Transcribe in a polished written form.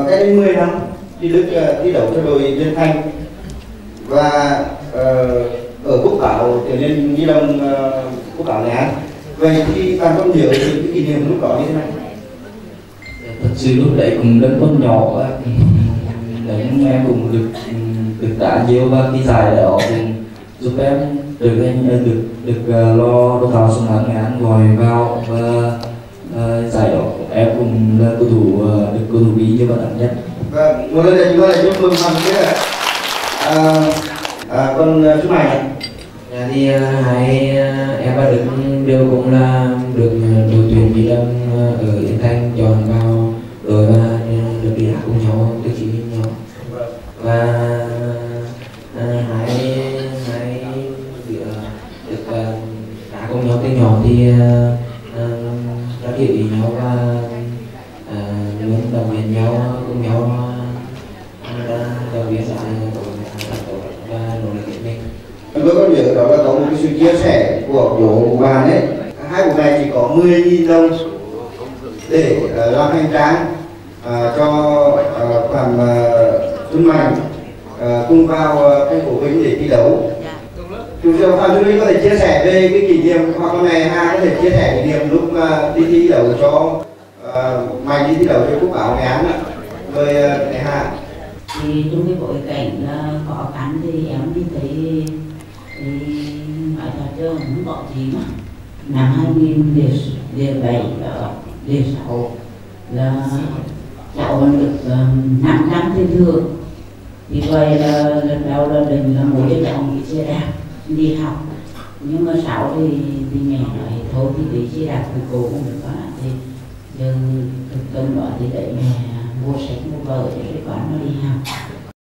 cách đến 10 năm đi Đức thi đấu cho đội Viên Thanh và ở quốc bảo trở nên Nhi Đồng quốc bảo Nghệ An. Vậy thì bạn còn nhớ cái kỷ niệm lúc đó như thế nào? Thật sự lúc đấy cũng rất còn nhỏ, nhưng em cũng được đá nhiều và cái giải đó cũng giúp em được lo đào tạo sông Hàn Nghệ An gọi vào, và giải đó em cũng là cầu thủ được cầu thủ bí như bạn đảm nhất. Và một lần nữa chúng ta lại chúc mừng Hoàng Thế ạ. Còn chúc mày Dạ thì em và Đức đều cũng là được đội tuyển Nhi Đồng ở Yên Thanh chọn vào đội và được đi đá cùng nhau, được chỉ với nhau. Và hai đứa được đá cùng nhau từ nhỏ thì rất hiểu ý nhau và luôn động viên nhau cùng nhau động viên và nỗ lực của mình. tôi có nhớ đó là có một cái sự chia sẻ của bố bạn ấy, hai bộ này chỉ có 10.000 đồng để làm hành trang cho Phạm Xuân Mạnh cùng vào thành phố Vinh để thi đấu. Chủ tịch Phạm Xuân Vinh có thể chia sẻ về cái kỷ niệm, hoặc là ngày Hà có thể chia sẻ kỷ niệm lúc đi thi đấu cho Mạnh, đi thi đấu cho quốc bảo Nghệ An rồi ngày Hà. Thì trong cái bối cảnh khó khăn thì em đi thấy nói thật chứ không có gì mà năm 2007 06 là cháu vẫn được 5 năm thiên thường. Vì vậy là lần đầu là định là mỗi đứa cháu đi xe đạp đi học, nhưng mà sau thì mẹ nói thôi thì đi xe đạp với cô cũng được quá, thì giờ thực tâm đó thì để mẹ mua sách mua vở để con nó đi học.